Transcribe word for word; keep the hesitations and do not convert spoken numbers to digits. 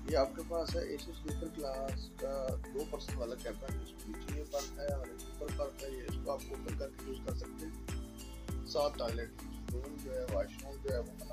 ये आपके पास है एसी स्लीपर क्लास का दो पर्सन वाला कैबिन, जिसमें नीचे ये बर्थ है और ऊपर बर्थ है। ये इसको आप ओपन करके यूज कर सकते हैं। साथ टॉयलेट रूम जो है, वॉशरूम जो है वो